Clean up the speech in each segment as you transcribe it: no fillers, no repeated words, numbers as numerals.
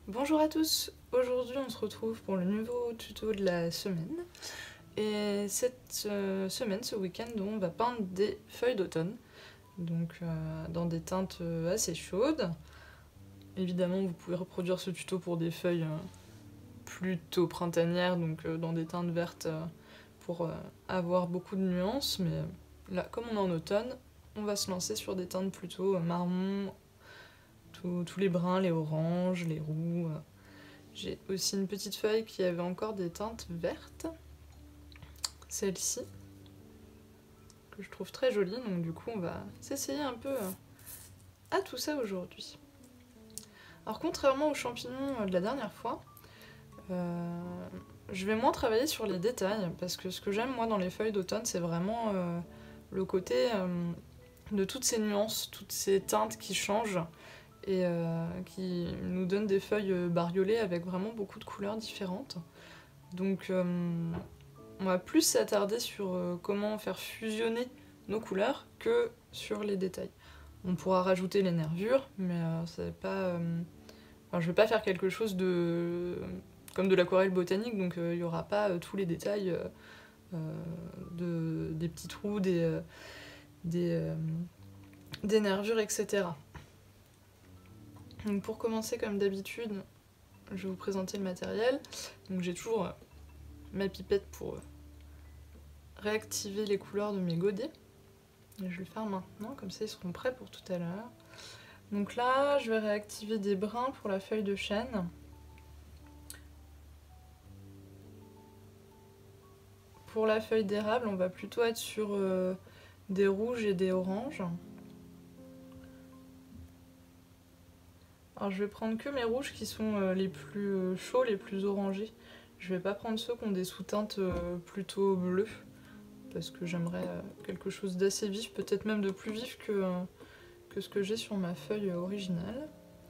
Bonjour à tous, aujourd'hui on se retrouve pour le nouveau tuto de la semaine. Et cette semaine, ce week-end, on va peindre des feuilles d'automne, donc dans des teintes assez chaudes. Évidemment, vous pouvez reproduire ce tuto pour des feuilles plutôt printanières, donc dans des teintes vertes pour avoir beaucoup de nuances. Mais là, comme on est en automne, on va se lancer sur des teintes plutôt marron, tous les bruns, les oranges, les roux. J'ai aussi une petite feuille qui avait encore des teintes vertes. Celle-ci, que je trouve très jolie, donc du coup on va s'essayer un peu à tout ça aujourd'hui. Alors contrairement aux champignons de la dernière fois, je vais moins travailler sur les détails, parce que ce que j'aime moi dans les feuilles d'automne, c'est vraiment le côté de toutes ces nuances, toutes ces teintes qui changent, et qui nous donnent des feuilles bariolées avec vraiment beaucoup de couleurs différentes. Donc on va plus s'attarder sur comment faire fusionner nos couleurs que sur les détails. On pourra rajouter les nervures, mais c'est pas, enfin, je vais pas faire quelque chose de comme de l'aquarelle botanique, donc il y aura pas tous les détails des petits trous, des nervures, etc. Donc pour commencer, comme d'habitude, je vais vous présenter le matériel. Donc j'ai toujours ma pipette pour réactiver les couleurs de mes godets. Et je vais le faire maintenant, comme ça ils seront prêts pour tout à l'heure. Donc là, je vais réactiver des bruns pour la feuille de chêne. Pour la feuille d'érable, on va plutôt être sur des rouges et des oranges. Alors je vais prendre que mes rouges qui sont les plus chauds, les plus orangés. Je vais pas prendre ceux qui ont des sous-teintes plutôt bleues, parce que j'aimerais quelque chose d'assez vif, peut-être même de plus vif que ce que j'ai sur ma feuille originale.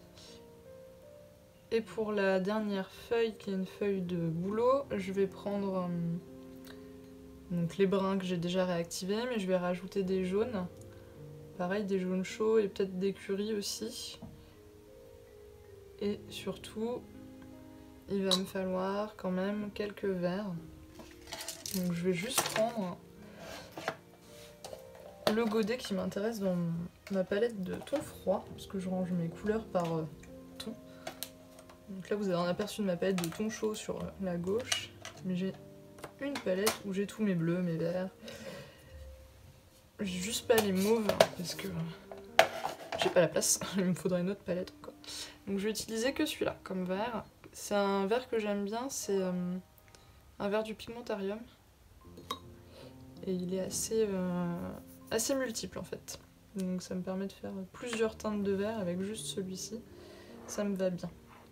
Et pour la dernière feuille, qui est une feuille de bouleau, je vais prendre donc les bruns que j'ai déjà réactivés, mais je vais rajouter des jaunes. Pareil, des jaunes chauds et peut-être des curry aussi. Et surtout, il va me falloir quand même quelques verts. Donc je vais juste prendre le godet qui m'intéresse dans ma palette de ton froid, parce que je range mes couleurs par ton. Donc là vous avez un aperçu de ma palette de ton chaud sur la gauche, mais j'ai une palette où j'ai tous mes bleus, mes verts. J'ai juste pas les mauves, parce que j'ai pas la place, il me faudrait une autre palette encore. Donc je vais utiliser que celui-là comme vert. C'est un vert que j'aime bien, c'est un vert du Pigmentarium. Et il est assez multiple en fait. Donc ça me permet de faire plusieurs teintes de vert avec juste celui-ci. Ça me va bien.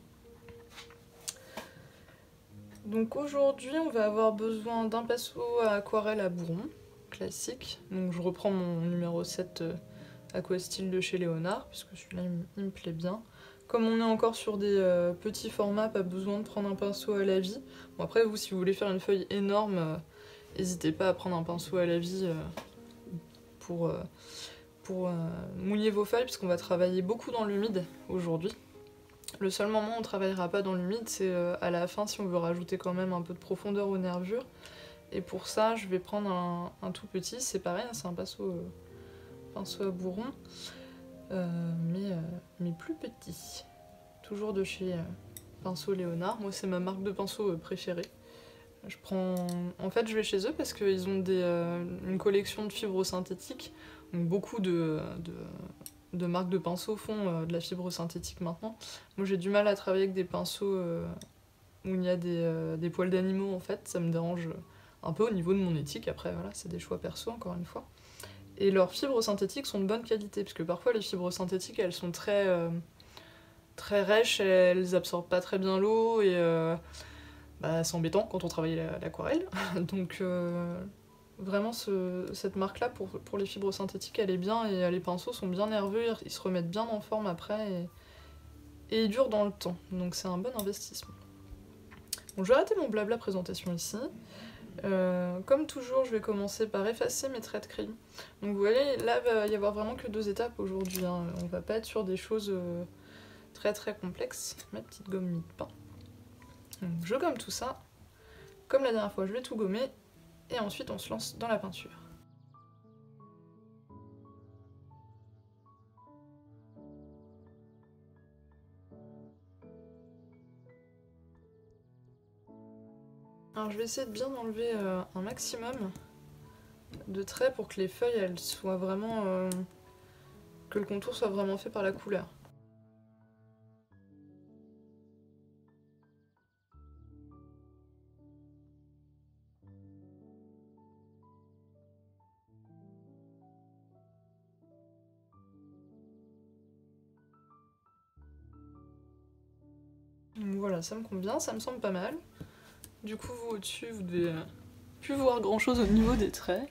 Donc aujourd'hui on va avoir besoin d'un pinceau à aquarelle à bourron, classique. Donc je reprends mon numéro 7 Aquastyle de chez Léonard, puisque celui-là il me plaît bien. Comme on est encore sur des petits formats, pas besoin de prendre un pinceau à la vie. Bon après vous si vous voulez faire une feuille énorme, n'hésitez pas à prendre un pinceau à la vie pour mouiller vos feuilles, puisqu'on va travailler beaucoup dans l'humide aujourd'hui. Le seul moment où on travaillera pas dans l'humide, c'est à la fin si on veut rajouter quand même un peu de profondeur aux nervures. Et pour ça, je vais prendre un tout petit, c'est pareil, c'est un pinceau à bourron, mais plus petit. Toujours de chez Pinceau Léonard. Moi, c'est ma marque de pinceau préférée. En fait, je vais chez eux parce qu'ils ont une collection de fibres synthétiques. Donc beaucoup de marques de pinceaux font de la fibre synthétique maintenant. Moi, j'ai du mal à travailler avec des pinceaux où il y a des poils d'animaux, en fait. Ça me dérange un peu au niveau de mon éthique. Après, voilà, c'est des choix perso, encore une fois. Et leurs fibres synthétiques sont de bonne qualité, parce que parfois, les fibres synthétiques, elles sont très rêches, elles absorbent pas très bien l'eau, et c'est embêtant quand on travaille l'aquarelle. Donc vraiment cette marque là pour les fibres synthétiques elle est bien, et les pinceaux sont bien nerveux, ils se remettent bien en forme après, et ils durent dans le temps, donc c'est un bon investissement. Bon, je vais arrêter mon blabla présentation ici. Comme toujours, je vais commencer par effacer mes traits de crayon. Donc vous voyez, là il va y avoir vraiment que 2 étapes aujourd'hui, hein. On va pas être sur des choses très très complexe, ma petite gomme mie de pain. Donc je gomme tout ça, comme la dernière fois je vais tout gommer, et ensuite on se lance dans la peinture. Alors je vais essayer de bien enlever un maximum de traits pour que les feuilles elles soient vraiment... que le contour soit vraiment fait par la couleur. Donc voilà, ça me convient, ça me semble pas mal. Du coup, vous au-dessus, vous devez plus voir grand chose au niveau des traits.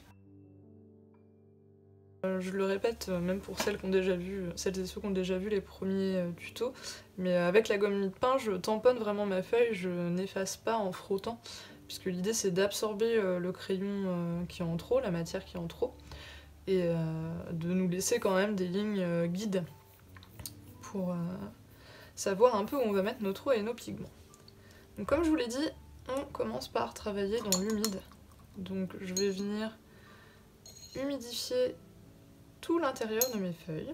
Je le répète, même pour celles qui ont déjà vu, celles et ceux qui ont déjà vu les premiers tutos, mais avec la gomme mie de pain, je tamponne vraiment ma feuille, je n'efface pas en frottant, puisque l'idée c'est d'absorber le crayon qui est en trop, la matière qui est en trop, et de nous laisser quand même des lignes guides pour savoir un peu où on va mettre nos trous et nos pigments. Donc comme je vous l'ai dit, on commence par travailler dans l'humide. Donc je vais venir humidifier tout l'intérieur de mes feuilles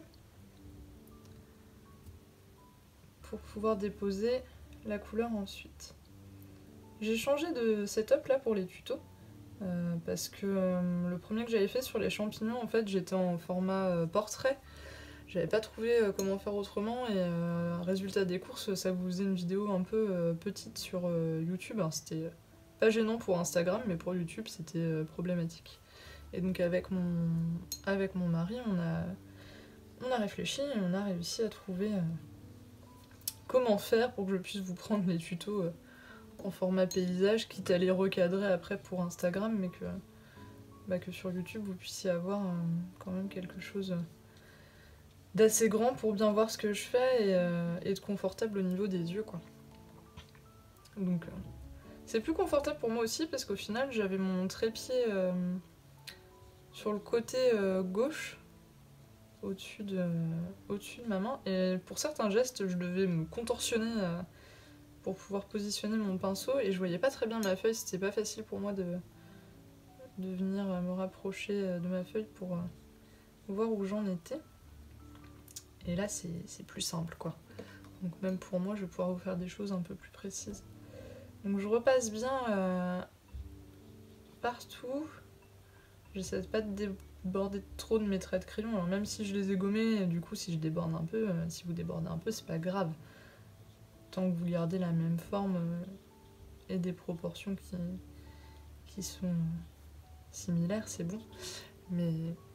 pour pouvoir déposer la couleur ensuite. J'ai changé de setup là pour les tutos parce que le premier que j'avais fait sur les champignons, en fait j'étais en format portrait. J'avais pas trouvé comment faire autrement et résultat des courses, ça vous faisait une vidéo un peu petite sur YouTube. Alors, c'était pas gênant pour Instagram, mais pour YouTube c'était problématique. Et donc avec mon mari, on a réfléchi et on a réussi à trouver comment faire pour que je puisse vous prendre les tutos en format paysage, quitte à les recadrer après pour Instagram, mais que sur YouTube vous puissiez avoir quand même quelque chose d'assez grand pour bien voir ce que je fais et de confortable au niveau des yeux, quoi. Donc c'est plus confortable pour moi aussi parce qu'au final j'avais mon trépied sur le côté gauche au-dessus de ma main et pour certains gestes je devais me contorsionner pour pouvoir positionner mon pinceau et je voyais pas très bien ma feuille, c'était pas facile pour moi de venir me rapprocher de ma feuille pour voir où j'en étais. Et là c'est plus simple, quoi. Donc même pour moi je vais pouvoir vous faire des choses un peu plus précises. Donc je repasse bien partout. J'essaie pas de déborder trop de mes traits de crayon, alors même si je les ai gommés, du coup si je déborde un peu, si vous débordez un peu c'est pas grave. Tant que vous gardez la même forme et des proportions qui sont similaires, c'est bon. Mais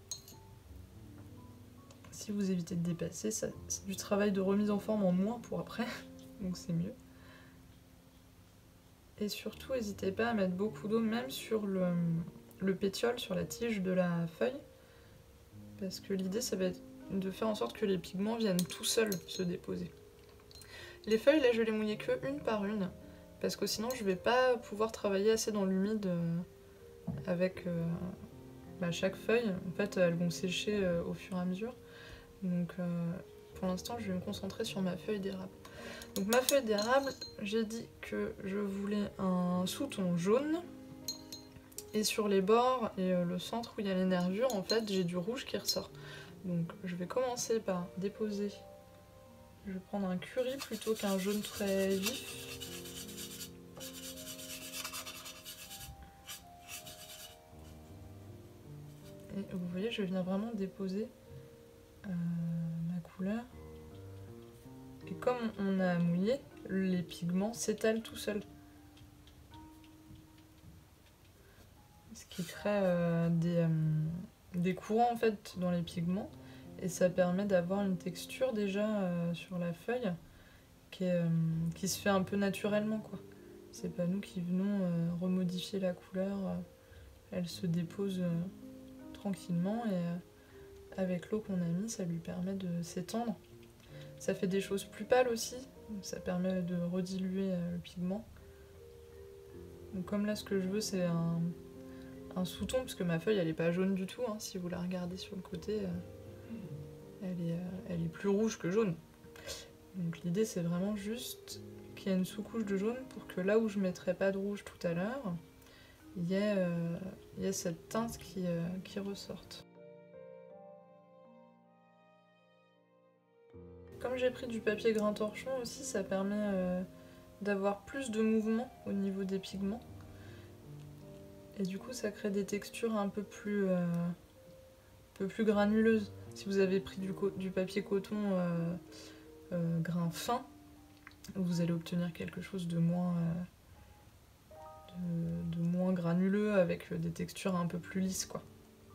si vous évitez de dépasser, c'est du travail de remise en forme en moins pour après, donc c'est mieux. Et surtout, n'hésitez pas à mettre beaucoup d'eau, même sur le pétiole, sur la tige de la feuille, parce que l'idée, ça va être de faire en sorte que les pigments viennent tout seuls se déposer. Les feuilles, là, je vais les mouiller que une par une, parce que sinon, je vais pas pouvoir travailler assez dans l'humide avec chaque feuille. En fait, elles vont sécher au fur et à mesure. Donc, pour l'instant, je vais me concentrer sur ma feuille d'érable. Donc ma feuille d'érable, j'ai dit que je voulais un sous-ton jaune. Et sur les bords et le centre où il y a les nervures, en fait, j'ai du rouge qui ressort. Donc je vais commencer par déposer. Je vais prendre un curry plutôt qu'un jaune très vif. Et vous voyez, je vais venir vraiment déposer ma couleur. Et comme on a mouillé, les pigments s'étalent tout seuls. Ce qui crée des courants en fait dans les pigments. Et ça permet d'avoir une texture déjà sur la feuille qui se fait un peu naturellement, quoi. C'est pas nous qui venons remodifier la couleur. Elle se dépose tranquillement et avec l'eau qu'on a mis, ça lui permet de s'étendre. Ça fait des choses plus pâles aussi, donc ça permet de rediluer le pigment. Donc comme là ce que je veux c'est un sous-ton, parce que ma feuille elle est pas jaune du tout, hein, si vous la regardez sur le côté, elle est plus rouge que jaune. Donc l'idée c'est vraiment juste qu'il y ait une sous-couche de jaune pour que là où je mettrai pas de rouge tout à l'heure, il y ait cette teinte qui ressorte. Comme j'ai pris du papier grain torchon aussi, ça permet d'avoir plus de mouvement au niveau des pigments. Et du coup ça crée des textures un peu plus granuleuses. Si vous avez pris du papier coton grain fin, vous allez obtenir quelque chose de moins granuleux avec des textures un peu plus lisses quoi.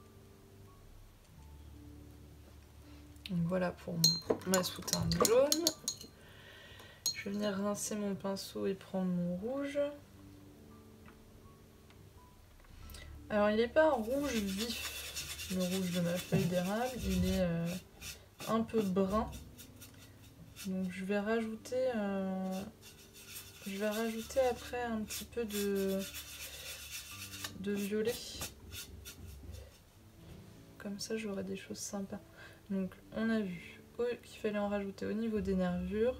Donc voilà pour ma sous-teinte jaune. Je vais venir rincer mon pinceau et prendre mon rouge. Alors il n'est pas rouge vif, le rouge de ma feuille d'érable, il est un peu brun. Donc je vais rajouter après un petit peu de violet. Comme ça j'aurai des choses sympas. Donc on a vu qu'il fallait en rajouter au niveau des nervures.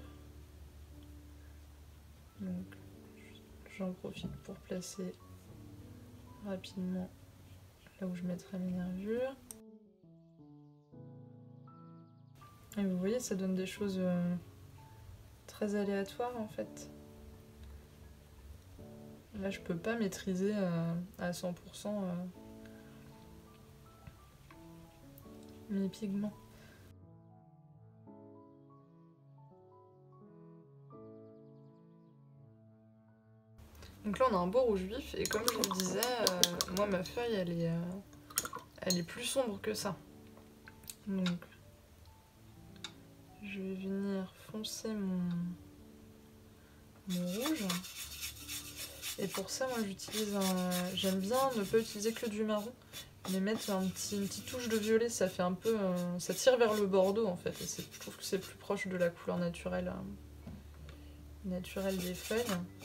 Donc j'en profite pour placer rapidement là où je mettrai mes nervures. Et vous voyez, ça donne des choses très aléatoires en fait. Là, je peux pas maîtriser à 100% mes pigments. Donc là, on a un beau rouge vif et comme je vous le disais, moi, ma feuille, elle est plus sombre que ça. Donc, je vais venir foncer mon rouge. Et pour ça, moi j'aime bien ne pas utiliser que du marron, mais mettre une petite touche de violet, ça fait un peu. Ça tire vers le bordeaux en fait, et je trouve que c'est plus proche de la couleur naturelle des feuilles.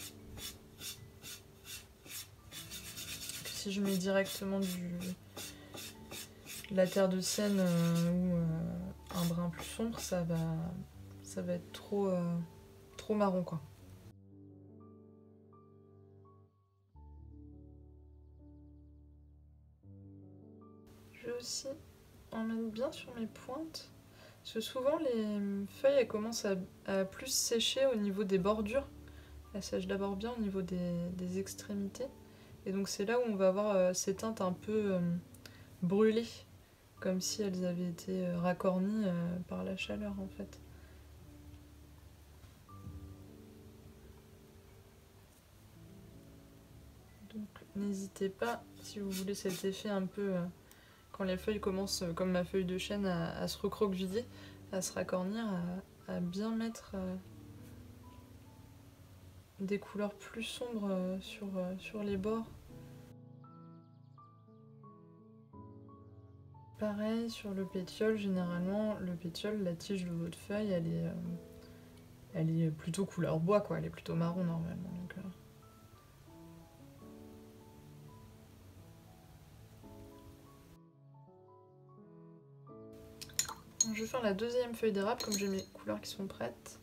Que si je mets directement de la terre de sienne ou un brin plus sombre, ça va être trop marron quoi. Je vais aussi en mettre bien sur mes pointes. Parce que souvent les feuilles elles commencent à plus sécher au niveau des bordures. Elles sèchent d'abord bien au niveau des extrémités. Et donc c'est là où on va avoir ces teintes un peu brûlées. Comme si elles avaient été racornies par la chaleur en fait. Donc n'hésitez pas, si vous voulez cet effet un peu... quand les feuilles commencent, comme ma feuille de chêne, à se recroqueviller, à se racornir, à bien mettre des couleurs plus sombres sur les bords. Pareil sur le pétiole, généralement, le pétiole, la tige de votre feuille, elle est plutôt couleur bois, quoi. Elle est plutôt marron normalement. Donc, je vais faire la deuxième feuille d'érable, comme j'ai mes couleurs qui sont prêtes.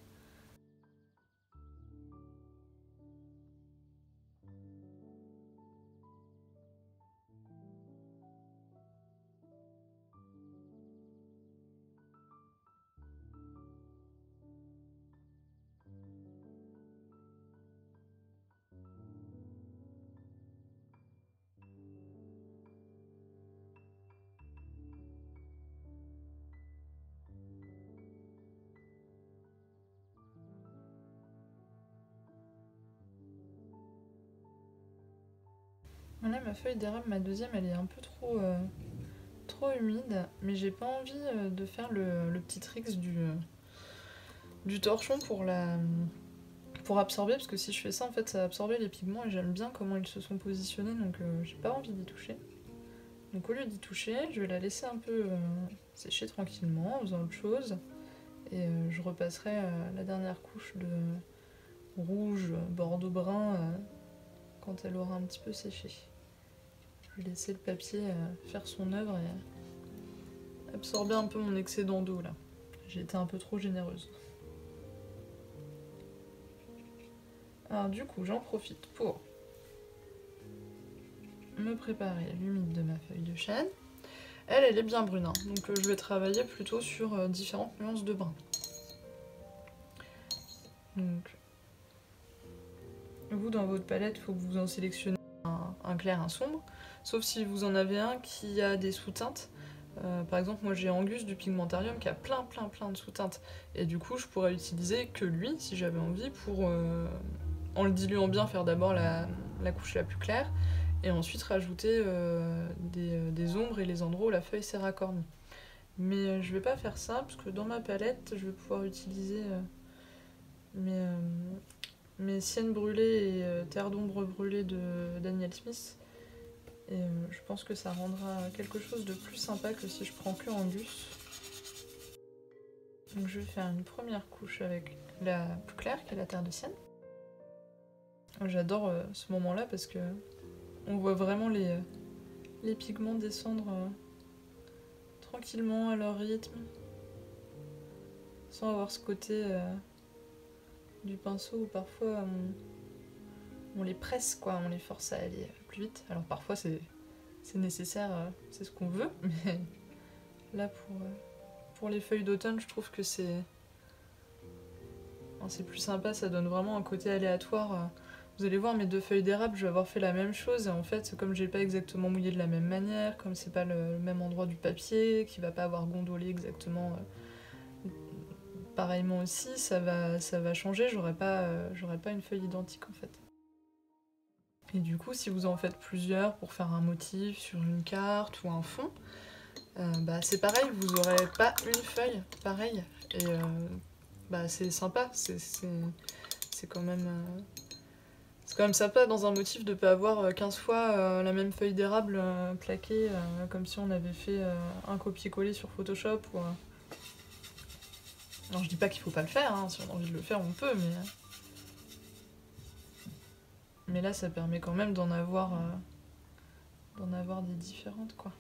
Voilà, ma feuille d'érable, ma deuxième, elle est un peu trop humide, mais j'ai pas envie de faire le petit trick du torchon pour absorber, parce que si je fais ça, en fait, ça va absorber les pigments et j'aime bien comment ils se sont positionnés, donc j'ai pas envie d'y toucher. Donc au lieu d'y toucher, je vais la laisser un peu sécher tranquillement en faisant autre chose, et je repasserai la dernière couche de rouge bordeaux brun quand elle aura un petit peu séché. Je vais laisser le papier faire son œuvre et absorber un peu mon excédent d'eau là. J'ai été un peu trop généreuse. Alors du coup, j'en profite pour me préparer l'humide de ma feuille de chêne. Elle est bien brune, hein, donc je vais travailler plutôt sur différentes nuances de brun. Donc, vous, dans votre palette, il faut que vous en sélectionnez un clair, un sombre, sauf si vous en avez un qui a des sous-teintes. Par exemple, moi j'ai Angus du Pigmentarium qui a plein de sous-teintes, et du coup je pourrais utiliser que lui, si j'avais envie, pour, en le diluant bien, faire d'abord la couche la plus claire, et ensuite rajouter des ombres et les endroits où la feuille s'est racornie. Mais je vais pas faire ça, parce que dans ma palette, je vais pouvoir utiliser mes Siennes brûlées et Terre d'ombre brûlée de Daniel Smith. Et je pense que ça rendra quelque chose de plus sympa que si je prends que Angus. Donc je vais faire une première couche avec la plus claire, qui est la terre de sienne. J'adore ce moment-là parce que on voit vraiment les pigments descendre tranquillement à leur rythme, sans avoir ce côté du pinceau où parfois on les presse, quoi, on les force à aller plus vite. Alors parfois c'est nécessaire, c'est ce qu'on veut, mais là pour les feuilles d'automne, je trouve que c'est plus sympa, ça donne vraiment un côté aléatoire. Vous allez voir mes 2 feuilles d'érable, je vais avoir fait la même chose, et en fait, comme j'ai pas exactement mouillé de la même manière, comme c'est pas le même endroit du papier, qui va pas avoir gondolé exactement pareillement aussi, ça va changer, j'aurai pas une feuille identique en fait. Et du coup, si vous en faites plusieurs pour faire un motif sur une carte ou un fond, c'est pareil, vous aurez pas une feuille pareille. Et c'est sympa, c'est quand même... c'est quand même sympa dans un motif de pas avoir 15 fois la même feuille d'érable claquée, comme si on avait fait un copier-coller sur Photoshop. Non, je dis pas qu'il faut pas le faire, hein, si on a envie de le faire, on peut, mais là, ça permet quand même d'en avoir des différentes, quoi.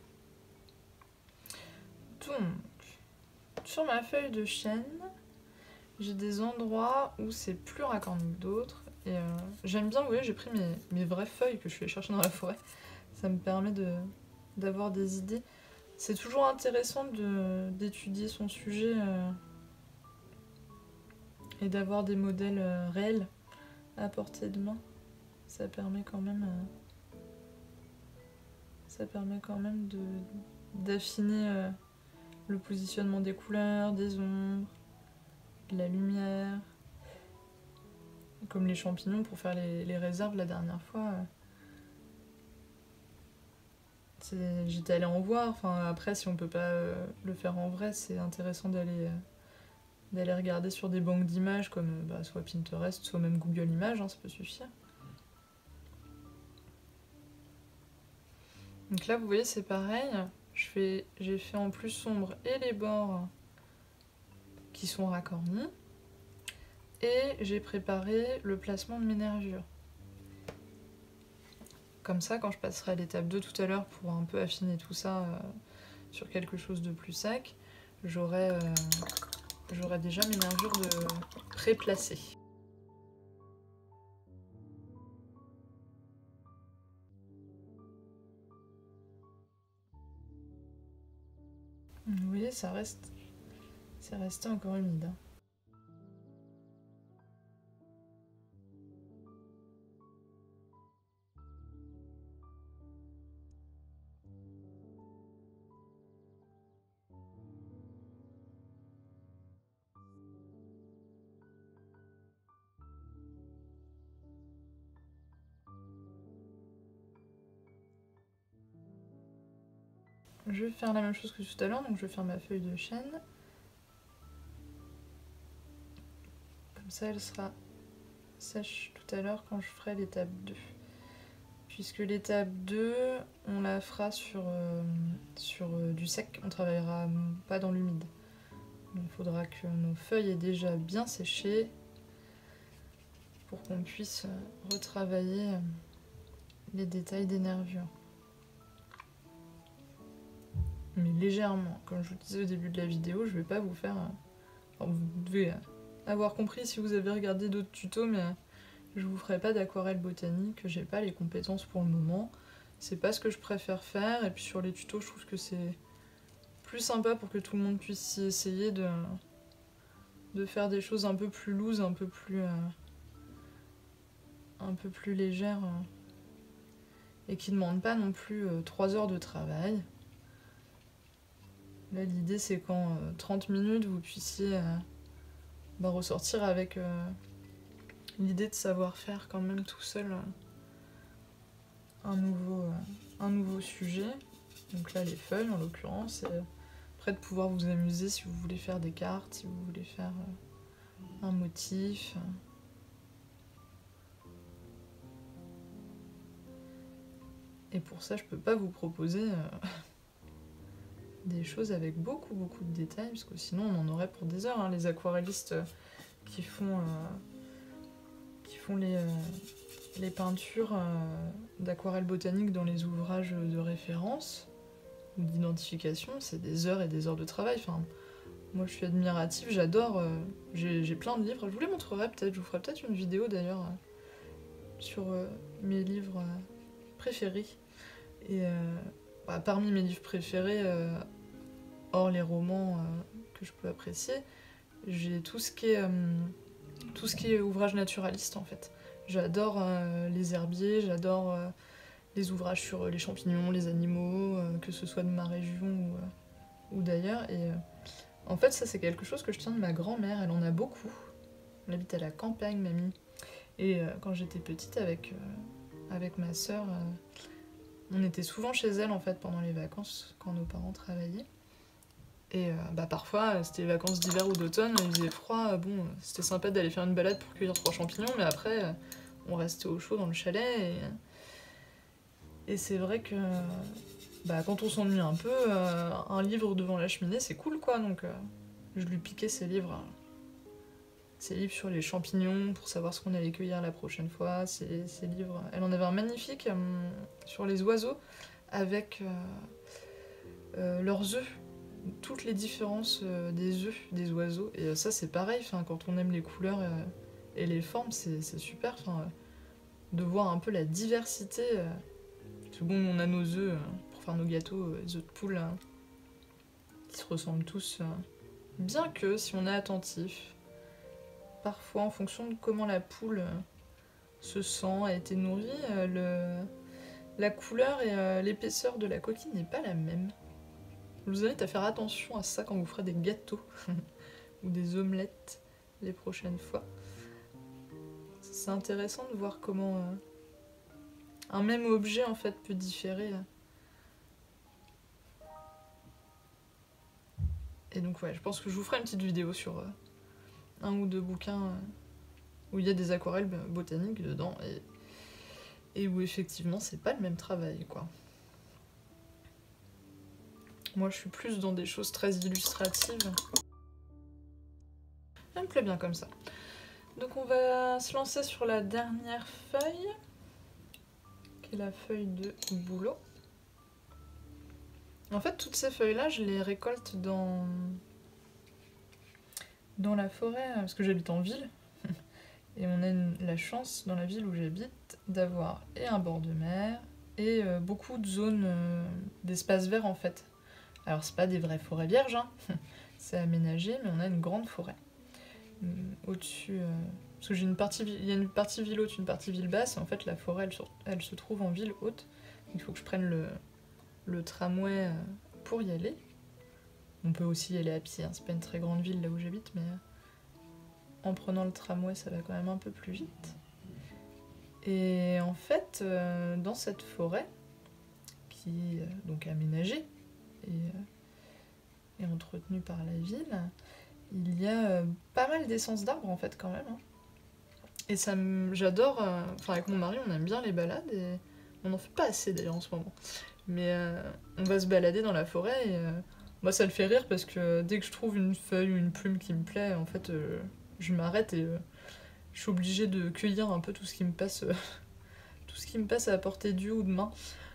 Donc, sur ma feuille de chêne, j'ai des endroits où c'est plus racorni que d'autres. Et j'aime bien, vous voyez, j'ai pris mes vraies feuilles que je suis allée chercher dans la forêt. Ça me permet d'avoir des idées. C'est toujours intéressant d'étudier son sujet et d'avoir des modèles réels à portée de main. Ça permet quand même d'affiner le positionnement des couleurs, des ombres, de la lumière. Comme les champignons pour faire les réserves la dernière fois. J'étais allée en voir. Enfin, après, si on peut pas le faire en vrai, c'est intéressant d'aller regarder sur des banques d'images comme soit Pinterest, soit même Google Images, hein, ça peut suffire. Donc là, vous voyez, c'est pareil. J'ai fait en plus sombre et les bords qui sont racornis. Et j'ai préparé le placement de mes nervures. Comme ça, quand je passerai à l'étape 2 tout à l'heure pour un peu affiner tout ça sur quelque chose de plus sec, j'aurai déjà mes nervures pré-placées. Vous voyez, c'est resté encore humide. Hein. Je vais faire la même chose que tout à l'heure, donc je vais faire ma feuille de chêne. Comme ça, elle sera sèche tout à l'heure quand je ferai l'étape 2. Puisque l'étape 2, on la fera sur du sec, on travaillera pas dans l'humide. Il faudra que nos feuilles aient déjà bien séché pour qu'on puisse retravailler les détails des nervures. Mais légèrement, comme je vous disais au début de la vidéo, je vais pas vous faire... Enfin, vous devez avoir compris si vous avez regardé d'autres tutos, mais Je vous ferai pas d'aquarelle botanique, j'ai pas les compétences pour le moment. C'est pas ce que je préfère faire, et puis sur les tutos, je trouve que c'est plus sympa pour que tout le monde puisse s'y essayer de faire des choses un peu plus loose, un peu plus légères, et qui ne demandent pas non plus 3 heures de travail. Là, l'idée, c'est qu'en 30 minutes, vous puissiez ressortir avec l'idée de savoir faire quand même tout seul un nouveau sujet. Donc là, les feuilles, en l'occurrence. Après, de pouvoir vous amuser si vous voulez faire des cartes, si vous voulez faire un motif. Et pour ça, je peux pas vous proposer des choses avec beaucoup de détails, parce que sinon on en aurait pour des heures, hein. Les aquarellistes qui font les peintures d'aquarelle botanique dans les ouvrages de référence ou d'identification, c'est des heures et des heures de travail. Enfin, moi je suis admirative, j'adore, j'ai plein de livres, je vous les montrerai peut-être, je vous ferai peut-être une vidéo d'ailleurs sur mes livres préférés. Et parmi mes livres préférés, hors les romans que je peux apprécier, j'ai tout ce qui est ouvrage naturaliste en fait. J'adore les herbiers, j'adore les ouvrages sur les champignons, les animaux, que ce soit de ma région ou d'ailleurs. Et en fait, ça c'est quelque chose que je tiens de ma grand-mère, elle en a beaucoup. Elle habite à la campagne, mamie. Et quand j'étais petite avec ma sœur, on était souvent chez elle en fait pendant les vacances quand nos parents travaillaient. Et parfois, c'était les vacances d'hiver ou d'automne, il faisait froid, bon, c'était sympa d'aller faire une balade pour cueillir 3 champignons, mais après, on restait au chaud dans le chalet. Et c'est vrai que quand on s'ennuie un peu, un livre devant la cheminée, c'est cool quoi. Donc je lui piquais ces livres sur les champignons pour savoir ce qu'on allait cueillir la prochaine fois. Ces livres. Elle en avait un magnifique sur les oiseaux avec leurs œufs. Toutes les différences des œufs des oiseaux. Et ça, c'est pareil, quand on aime les couleurs et les formes, c'est super. De voir un peu la diversité. Parce que bon, on a nos œufs pour faire nos gâteaux, les œufs de poule, qui se ressemblent tous. Bien que, si on est attentif, parfois, en fonction de comment la poule se sent, a été nourrie, la couleur et l'épaisseur de la coquille n'est pas la même. Je vous invite à faire attention à ça quand vous ferez des gâteaux ou des omelettes les prochaines fois. C'est intéressant de voir comment un même objet en fait peut différer. Et donc ouais, je pense que je vous ferai une petite vidéo sur un ou deux bouquins où il y a des aquarelles botaniques dedans et où effectivement c'est pas le même travail quoi. Moi, je suis plus dans des choses très illustratives. Ça me plaît bien comme ça. Donc on va se lancer sur la dernière feuille, qui est la feuille de bouleau. En fait, toutes ces feuilles-là, je les récolte dans la forêt, parce que j'habite en ville. Et on a la chance, dans la ville où j'habite, d'avoir et un bord de mer, et beaucoup de zones d'espaces verts en fait. Alors c'est pas des vraies forêts vierges, hein. C'est aménagé, mais on a une grande forêt. Au-dessus, parce que il y a une partie ville haute, une partie ville basse, et en fait la forêt elle se trouve en ville haute. Il faut que je prenne le tramway pour y aller. On peut aussi y aller à pied, hein. C'est pas une très grande ville là où j'habite, mais en prenant le tramway ça va quand même un peu plus vite. Et en fait, dans cette forêt, qui est donc aménagée, et entretenu par la ville, il y a pas mal d'essence d'arbres en fait quand même. Hein. Et j'adore, avec mon mari on aime bien les balades et on n'en fait pas assez d'ailleurs en ce moment. Mais on va se balader dans la forêt et moi ça le fait rire parce que dès que je trouve une feuille ou une plume qui me plaît, en fait je m'arrête et je suis obligée de cueillir un peu tout ce qui me passe, tout ce qui me passe à portée d'yeux ou de main.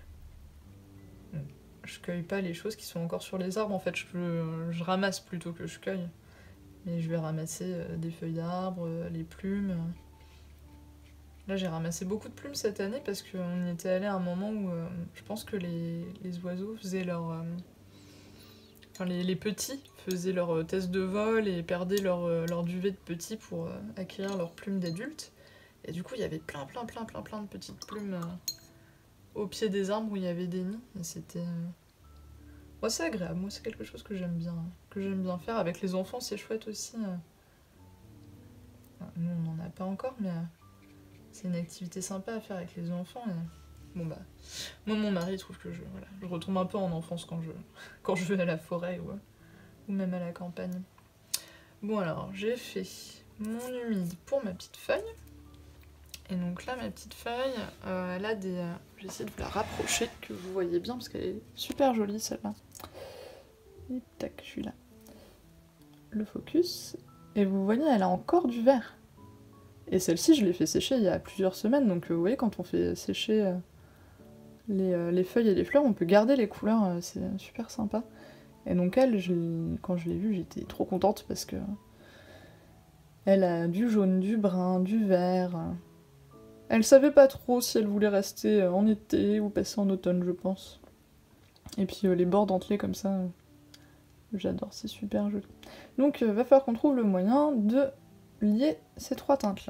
Je cueille pas les choses qui sont encore sur les arbres, en fait, je ramasse plutôt que je cueille. Mais je vais ramasser des feuilles d'arbres, les plumes. Là j'ai ramassé beaucoup de plumes cette année parce qu'on y était allé à un moment où je pense que les oiseaux faisaient leur... Enfin les petits faisaient leur test de vol et perdaient leur duvet de petits pour acquérir leurs plumes d'adultes. Et du coup il y avait plein de petites plumes au pied des arbres où il y avait des nids. Et c'était... Moi c'est agréable, moi c'est quelque chose que j'aime bien faire. Avec les enfants c'est chouette aussi. Enfin, nous on n'en a pas encore mais... C'est une activité sympa à faire avec les enfants. Et... Bon bah, moi mon mari trouve que je retombe un peu en enfance quand je vais à la forêt ou même à la campagne. Bon alors, j'ai fait mon humide pour ma petite feuille. Et donc là, ma petite feuille, elle a des... je vais essayer de vous la rapprocher, que vous voyez bien, parce qu'elle est super jolie celle-là. Et tac, je suis là. Le focus. Et vous voyez, elle a encore du vert. Et celle-ci, je l'ai fait sécher il y a plusieurs semaines, donc vous voyez, quand on fait sécher les feuilles et les fleurs, on peut garder les couleurs, c'est super sympa. Et donc elle, quand je l'ai vue, j'étais trop contente parce que elle a du jaune, du brun, du vert. Elle savait pas trop si elle voulait rester en été ou passer en automne, je pense. Et puis les bords dentelés comme ça, j'adore, c'est super joli. Donc va falloir qu'on trouve le moyen de lier ces trois teintes là.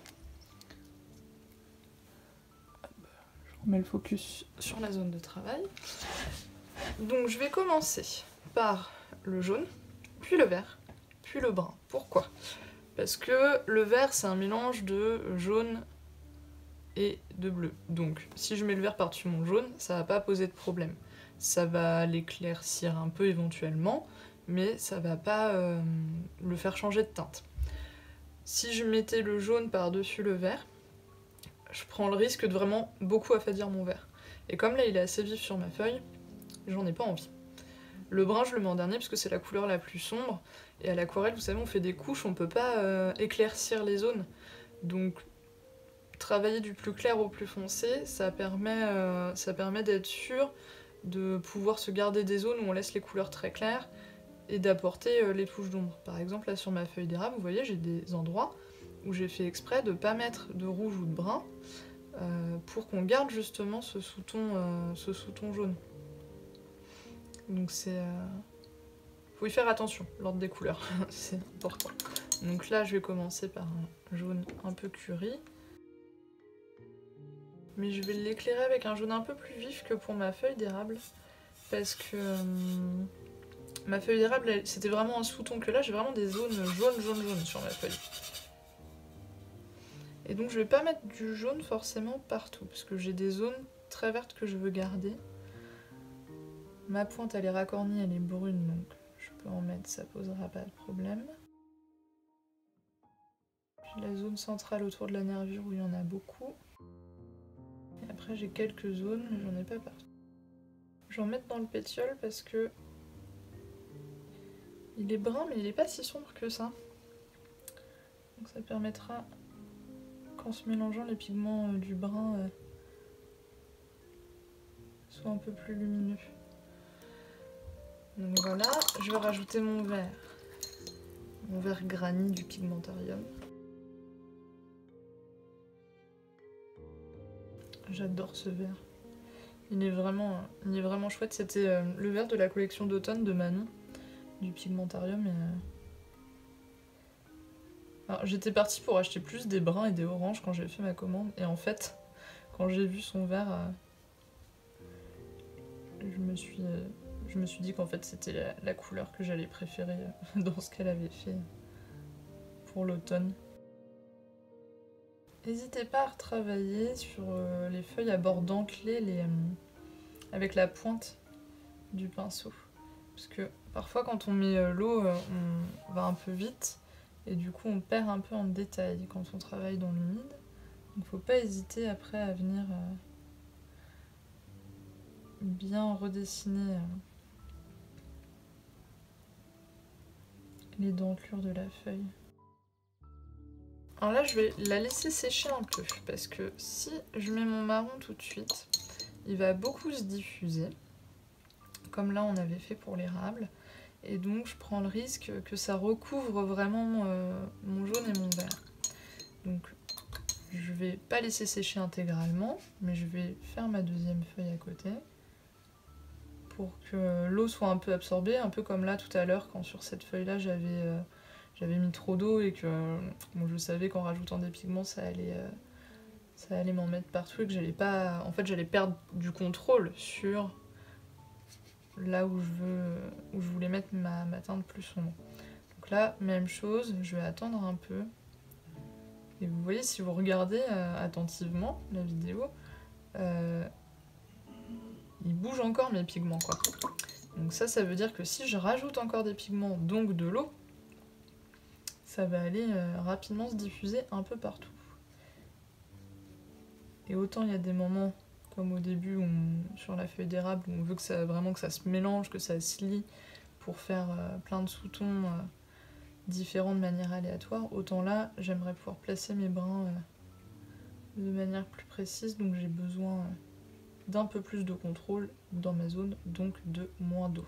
Je remets le focus sur la zone de travail. Donc je vais commencer par le jaune, puis le vert, puis le brun. Pourquoi? Parce que le vert c'est un mélange de jaune et de bleu. Donc si je mets le vert par-dessus mon jaune, ça va pas poser de problème. Ça va l'éclaircir un peu éventuellement, mais ça va pas le faire changer de teinte. Si je mettais le jaune par-dessus le vert, je prends le risque de vraiment beaucoup affadir mon vert. Et comme là il est assez vif sur ma feuille, j'en ai pas envie. Le brun je le mets en dernier parce que c'est la couleur la plus sombre, et à l'aquarelle vous savez on fait des couches, on peut pas éclaircir les zones. Donc travailler du plus clair au plus foncé, ça permet d'être sûr de pouvoir se garder des zones où on laisse les couleurs très claires, et d'apporter les touches d'ombre. Par exemple, là sur ma feuille d'érable, vous voyez, j'ai des endroits où j'ai fait exprès de ne pas mettre de rouge ou de brun pour qu'on garde justement ce sous-ton jaune. Donc c'est... faut y faire attention, l'ordre des couleurs, c'est important. Donc là, je vais commencer par un jaune un peu curry. Mais je vais l'éclairer avec un jaune un peu plus vif que pour ma feuille d'érable, parce que... ma feuille d'érable, c'était vraiment un sous-ton, que là j'ai vraiment des zones jaune sur ma feuille. Et donc je vais pas mettre du jaune forcément partout, parce que j'ai des zones très vertes que je veux garder. Ma pointe elle est racornie, elle est brune, donc je peux en mettre, ça posera pas de problème. J'ai la zone centrale autour de la nervure où il y en a beaucoup. Et après j'ai quelques zones, mais j'en ai pas partout. Je vais en mettre dans le pétiole parce que il est brun, mais il est pas si sombre que ça. Donc ça permettra, qu'en se mélangeant, les pigments du brun soient un peu plus lumineux. Donc voilà, je vais rajouter mon vert granit du Pigmentarium. J'adore ce vert. Il est vraiment chouette. C'était le vert de la collection d'automne de Manon, du Pigmentarium. J'étais partie pour acheter plus des bruns et des oranges quand j'ai fait ma commande. Et en fait, quand j'ai vu son vert, je me suis dit qu'en fait c'était la couleur que j'allais préférer dans ce qu'elle avait fait pour l'automne. N'hésitez pas à retravailler sur les feuilles à bord dentelés avec la pointe du pinceau. Parce que parfois quand on met l'eau, on va un peu vite et du coup on perd un peu en détail quand on travaille dans l'humide. Donc faut pas hésiter après à venir bien redessiner les dentelures de la feuille. Alors là je vais la laisser sécher un peu parce que si je mets mon marron tout de suite, il va beaucoup se diffuser, comme là on avait fait pour l'érable, et donc je prends le risque que ça recouvre vraiment mon jaune et mon vert. Donc je vais pas laisser sécher intégralement, mais je vais faire ma deuxième feuille à côté pour que l'eau soit un peu absorbée, un peu comme là tout à l'heure quand sur cette feuille-là j'avais mis trop d'eau et que bon, je savais qu'en rajoutant des pigments ça allait m'en mettre partout et que j'allais pas... En fait j'allais perdre du contrôle sur là où je voulais mettre ma teinte plus sombre. Donc là, même chose, je vais attendre un peu. Et vous voyez, si vous regardez attentivement la vidéo, il bouge encore mes pigments, quoi. Donc ça veut dire que si je rajoute encore des pigments, donc de l'eau, ça va aller rapidement se diffuser un peu partout. Et autant il y a des moments, comme au début, sur la feuille d'érable, où on veut vraiment que ça se mélange, que ça se lie, pour faire plein de sous-tons différents de manière aléatoire, autant là, j'aimerais pouvoir placer mes brins de manière plus précise, donc j'ai besoin d'un peu plus de contrôle dans ma zone, donc de moins d'eau.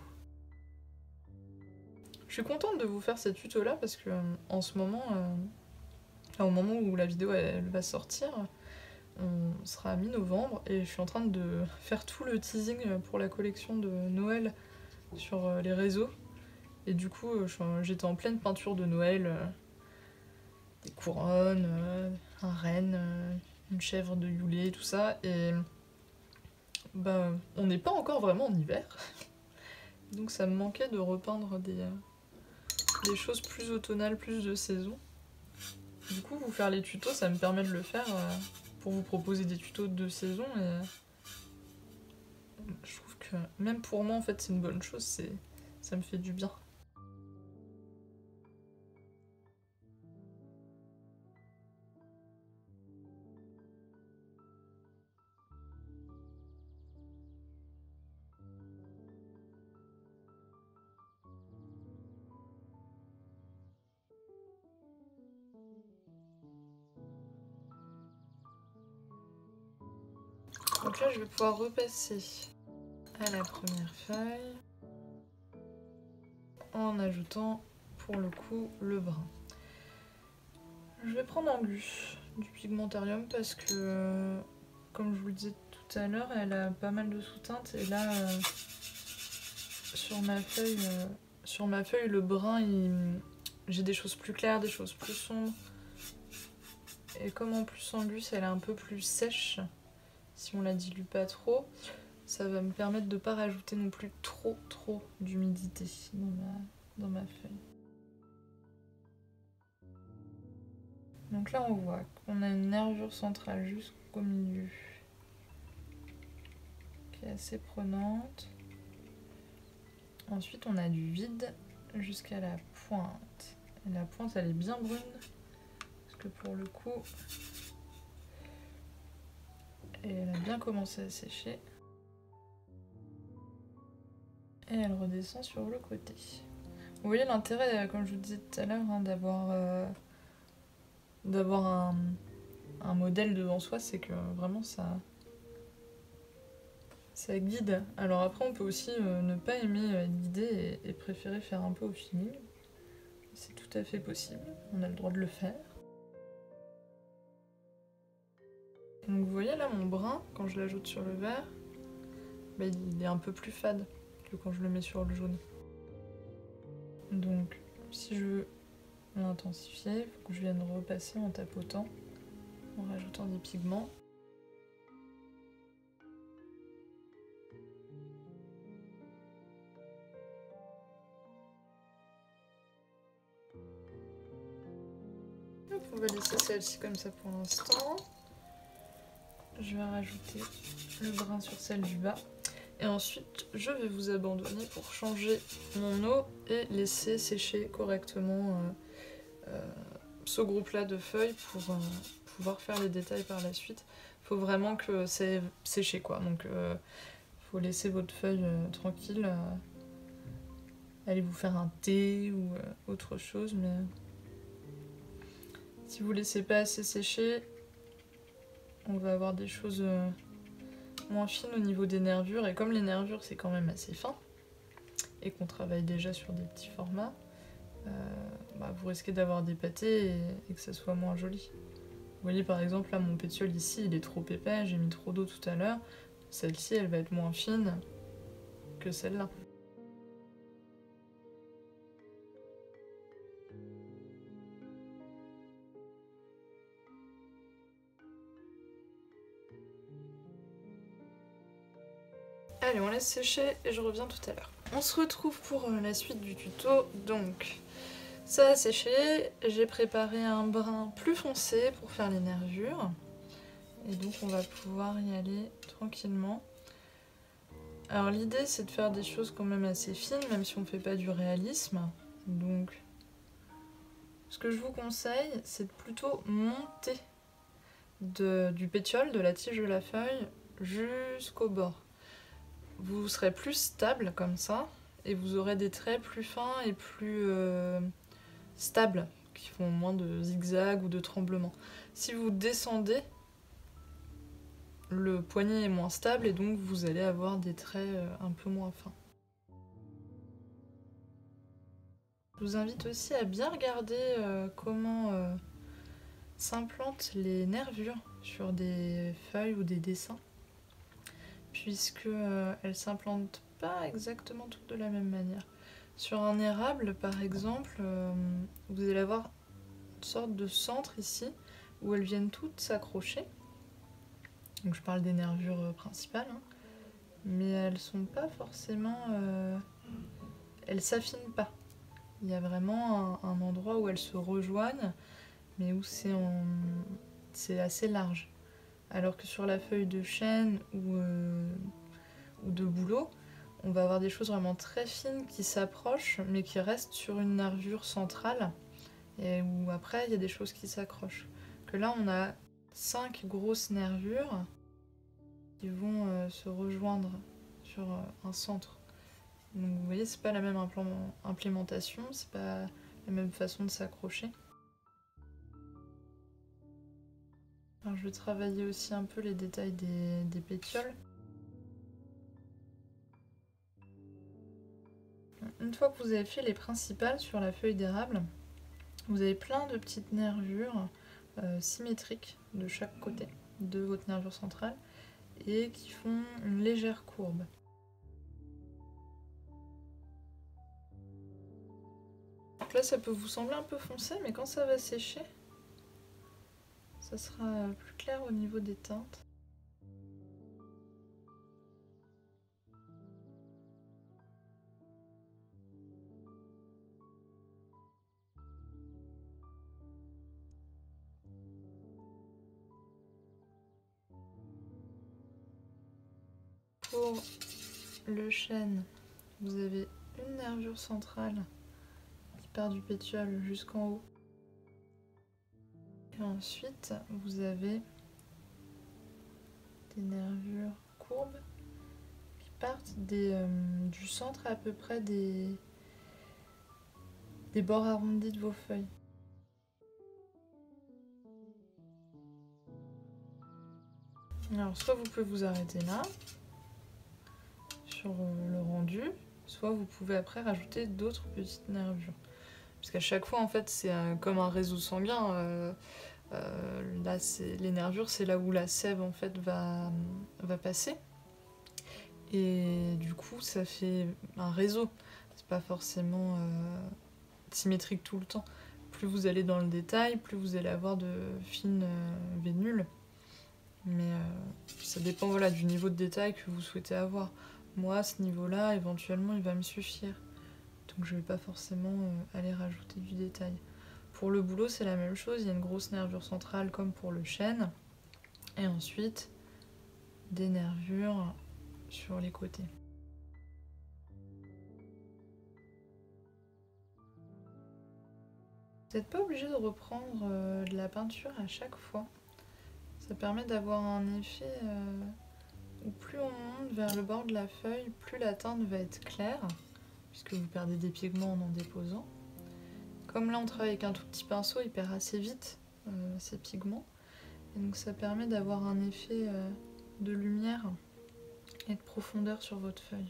Je suis contente de vous faire cette tuto là parce que en ce moment, au moment où la vidéo elle va sortir, on sera à mi-novembre et je suis en train de faire tout le teasing pour la collection de Noël sur les réseaux. Et du coup, j'étais en pleine peinture de Noël, des couronnes, un renne, une chèvre de Yulé, tout ça, et bah, on n'est pas encore vraiment en hiver, donc ça me manquait de repeindre des choses plus automnales, plus de saison. Du coup, vous faire les tutos, ça me permet de le faire pour vous proposer des tutos de saison, et je trouve que même pour moi, en fait, c'est une bonne chose, ça me fait du bien. Donc là, je vais pouvoir repasser à la première feuille en ajoutant pour le coup le brun. Je vais prendre Angus du Pigmentarium parce que, comme je vous le disais tout à l'heure, elle a pas mal de sous-teintes et là, sur ma feuille, le brun, j'ai des choses plus claires, des choses plus sombres. Et comme en plus Angus, elle est un peu plus sèche, si on la dilue pas trop, ça va me permettre de ne pas rajouter non plus trop d'humidité dans ma feuille. Donc là on voit qu'on a une nervure centrale jusqu'au milieu qui est assez prenante. Ensuite on a du vide jusqu'à la pointe. Et la pointe elle est bien brune parce que pour le coup elle a bien commencé à sécher. Et elle redescend sur le côté. Vous voyez l'intérêt, comme je vous disais tout à l'heure, hein, d'avoir un modèle devant soi, c'est que vraiment ça guide. Alors après on peut aussi ne pas aimer être guidé et préférer faire un peu au feeling. C'est tout à fait possible, on a le droit de le faire. Donc vous voyez là mon brun, quand je l'ajoute sur le vert, bah, il est un peu plus fade que quand je le mets sur le jaune. Donc si je veux l'intensifier, il faut que je vienne repasser en tapotant, en rajoutant des pigments. Hop, on va laisser celle-ci comme ça pour l'instant. Je vais rajouter le brun sur celle du bas. Et ensuite, je vais vous abandonner pour changer mon eau et laisser sécher correctement ce groupe-là de feuilles pour pouvoir faire les détails par la suite. Il faut vraiment que c'est séché, quoi. Donc, faut laisser votre feuille tranquille. Allez vous faire un thé ou autre chose, mais si vous laissez pas assez sécher, on va avoir des choses moins fines au niveau des nervures. Et comme les nervures c'est quand même assez fin, et qu'on travaille déjà sur des petits formats, bah, vous risquez d'avoir des pâtés et que ça soit moins joli. Vous voyez par exemple là mon pétiole ici il est trop épais, j'ai mis trop d'eau tout à l'heure. Celle-ci elle va être moins fine que celle-là. Allez, on laisse sécher et je reviens tout à l'heure. On se retrouve pour la suite du tuto. Donc, ça a séché. J'ai préparé un brun plus foncé pour faire les nervures. Et donc, on va pouvoir y aller tranquillement. Alors, l'idée, c'est de faire des choses quand même assez fines, même si on ne fait pas du réalisme. Donc, ce que je vous conseille, c'est de plutôt monter du pétiole, de la tige de la feuille, jusqu'au bord. Vous serez plus stable comme ça et vous aurez des traits plus fins et plus stables qui font moins de zigzags ou de tremblements. Si vous descendez, le poignet est moins stable et donc vous allez avoir des traits un peu moins fins. Je vous invite aussi à bien regarder comment s'implantent les nervures sur des feuilles ou des dessins, puisque elles s'implantent pas exactement toutes de la même manière. Sur un érable, par exemple, vous allez avoir une sorte de centre ici, où elles viennent toutes s'accrocher. Donc je parle des nervures principales, hein, mais elles sont pas forcément... elles s'affinent pas. Il y a vraiment un endroit où elles se rejoignent, mais où c'est assez large. Alors que sur la feuille de chêne ou de bouleau, on va avoir des choses vraiment très fines qui s'approchent, mais qui restent sur une nervure centrale, et où après il y a des choses qui s'accrochent. Que là on a 5 grosses nervures qui vont se rejoindre sur un centre. Donc vous voyez, c'est pas la même implémentation, c'est pas la même façon de s'accrocher. Alors je vais travailler aussi un peu les détails des pétioles. Une fois que vous avez fait les principales sur la feuille d'érable, vous avez plein de petites nervures symétriques de chaque côté de votre nervure centrale et qui font une légère courbe. Donc là ça peut vous sembler un peu foncé, mais quand ça va sécher, ça sera plus clair au niveau des teintes. Pour le chêne, vous avez une nervure centrale qui part du pétiole jusqu'en haut. Et ensuite, vous avez des nervures courbes qui partent du centre à peu près des bords arrondis de vos feuilles. Alors, soit vous pouvez vous arrêter là, sur le rendu, soit vous pouvez après rajouter d'autres petites nervures. Parce qu'à chaque fois, en fait, c'est comme un réseau sanguin. Là, les nervures, c'est là où la sève, en fait, va passer. Et du coup, ça fait un réseau. C'est pas forcément symétrique tout le temps. Plus vous allez dans le détail, plus vous allez avoir de fines vénules. Mais ça dépend voilà, du niveau de détail que vous souhaitez avoir. Moi, à ce niveau-là, éventuellement, il va me suffire. Donc je vais pas forcément aller rajouter du détail. Pour le bouleau, c'est la même chose. Il y a une grosse nervure centrale comme pour le chêne. Et ensuite, des nervures sur les côtés. Vous n'êtes pas obligé de reprendre de la peinture à chaque fois. Ça permet d'avoir un effet où plus on monte vers le bord de la feuille, plus la teinte va être claire, puisque vous perdez des pigments en déposant. Comme là on travaille avec un tout petit pinceau, il perd assez vite ces pigments. Et donc ça permet d'avoir un effet de lumière et de profondeur sur votre feuille.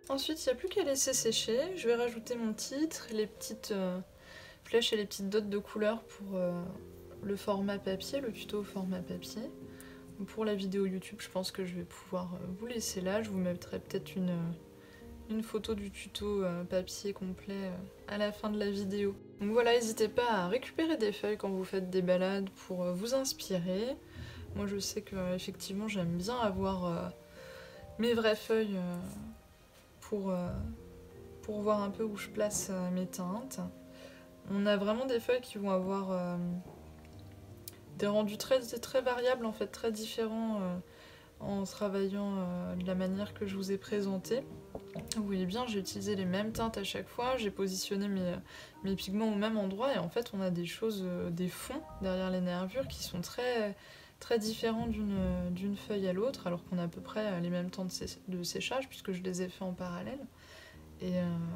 Ensuite, il n'y a plus qu'à laisser sécher. Je vais rajouter mon titre, les petites flèches et les petites dots de couleur pour le format papier, le tuto au format papier. Pour la vidéo YouTube, je pense que je vais pouvoir vous laisser là. Je vous mettrai peut-être une photo du tuto papier complet à la fin de la vidéo. Donc voilà, n'hésitez pas à récupérer des feuilles quand vous faites des balades pour vous inspirer. Moi je sais que effectivement j'aime bien avoir mes vraies feuilles pour voir un peu où je place mes teintes. On a vraiment des feuilles qui vont avoir des rendus très variables en fait, très différents en travaillant de la manière que je vous ai présenté. Vous voyez bien, j'ai utilisé les mêmes teintes à chaque fois, j'ai positionné mes pigments au même endroit et en fait on a des choses, des fonds derrière les nervures qui sont très différents d'une feuille à l'autre alors qu'on a à peu près les mêmes temps de séchage puisque je les ai fait en parallèle. Et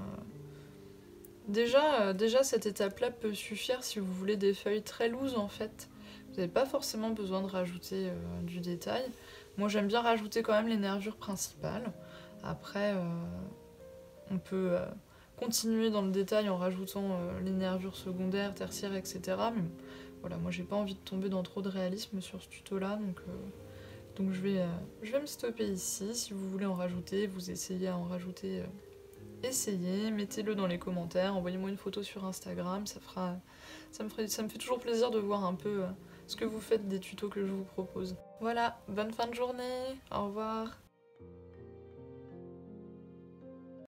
déjà cette étape-là peut suffire si vous voulez des feuilles très lourdes en fait. Vous n'avez pas forcément besoin de rajouter du détail. Moi j'aime bien rajouter quand même les nervures principales. Après on peut continuer dans le détail en rajoutant les nervures secondaires, tertiaires, etc. Mais voilà, moi j'ai pas envie de tomber dans trop de réalisme sur ce tuto là, donc je vais me stopper ici. Si vous voulez en rajouter, vous essayez à en rajouter, essayez, mettez-le dans les commentaires, envoyez-moi une photo sur Instagram, ça me fait toujours plaisir de voir un peu ce que vous faites des tutos que je vous propose. Voilà, bonne fin de journée, au revoir.